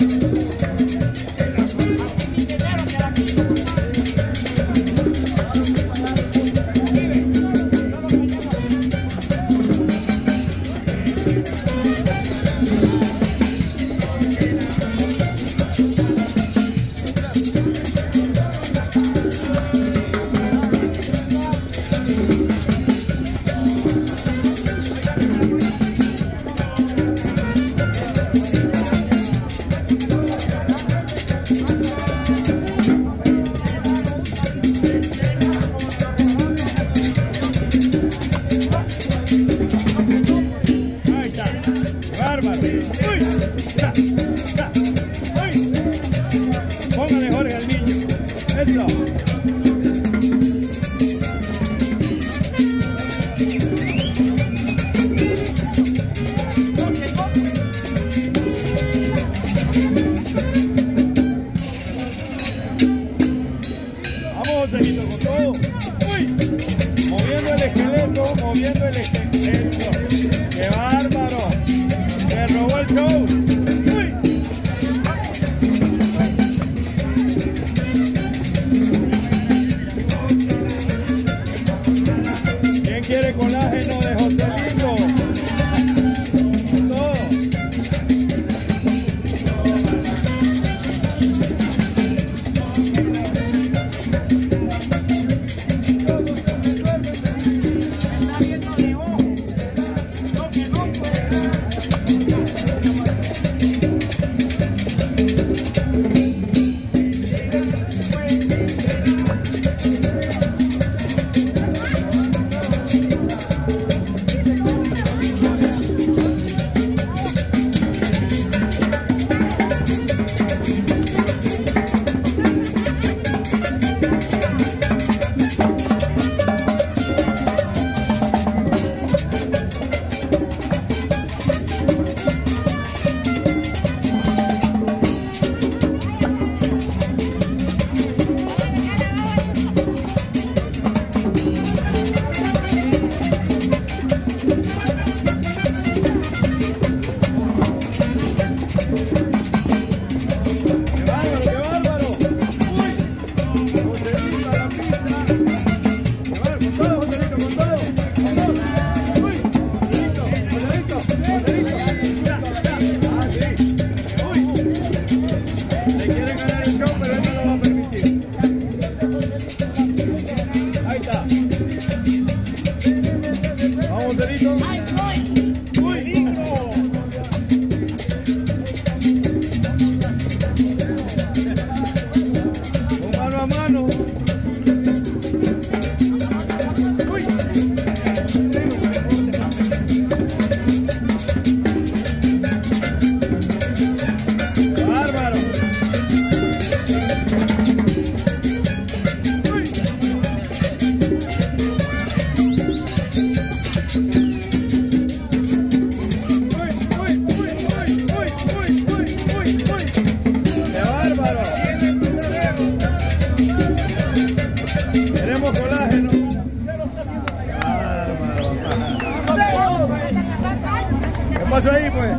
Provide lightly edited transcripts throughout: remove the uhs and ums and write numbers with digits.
pasó ahí, pues?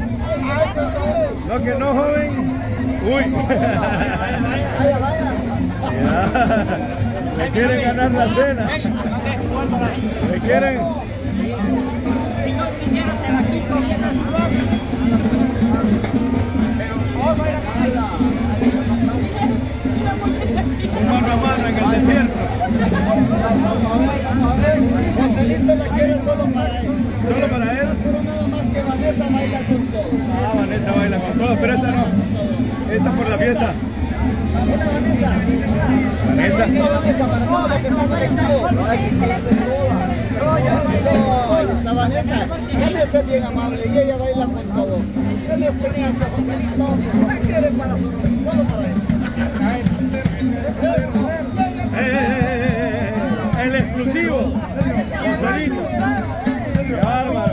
No, que no, joven. Uy. Vaya, vaya. Le quieren ganar la cena. Le quieren. Un mano a mano en el desierto. Joselito la quiere solo para él. ¿Solo para él? Pero nada más que Vanessa baila con todo. Ah, Vanessa baila con todo, pero esta no. Esta por la fiesta. Hola, Vanessa. Vanessa. Vanessa, para todos los que están conectados. Eso, está Vanessa. Vanessa es bien amable y ella baila con todo. En este caso, Joselito, quiere para solo para él. El exclusivo. Joselito. Qué bárbaro.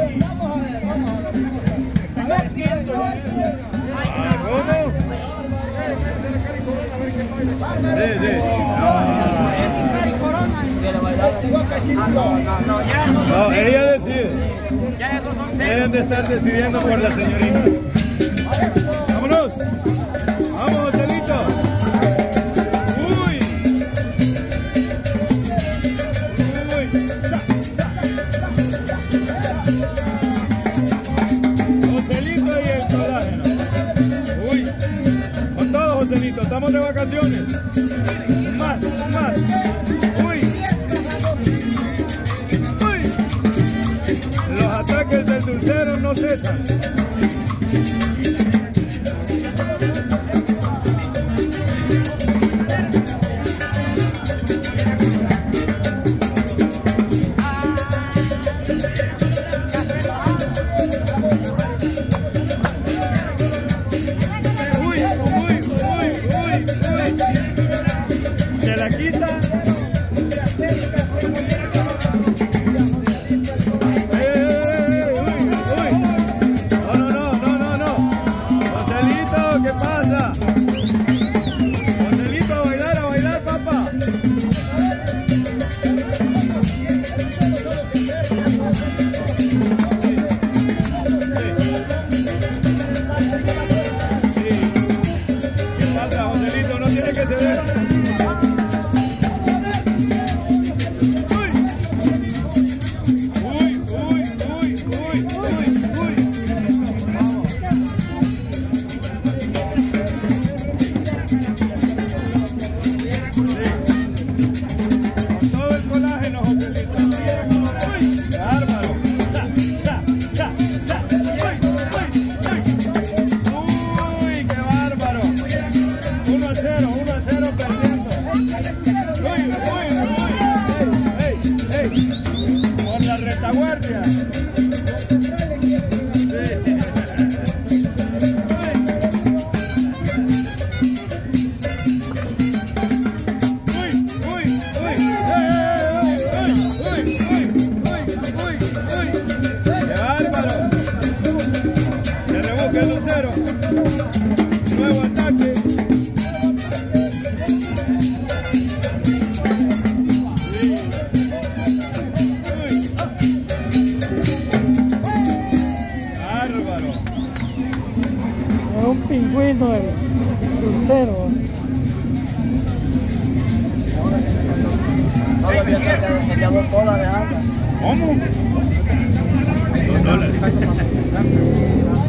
No, ella decide. Deben de estar decidiendo por la señorita. ¡Vámonos! Joselito, estamos de vacaciones. Más. Uy. Los ataques del dulcero no cesan. Se la quita. No. Joselito, ¿qué pasa? Joselito, a bailar, papá. ¿Qué pasa, Joselito? No tiene que ceder. Por la retaguardia. ¡Qué bárbaro! Se rebusca el lucero. Nuevo ataque. Es un pingüino el dulcero. Se quedó $2, Alejandra. ¿Cómo? $2.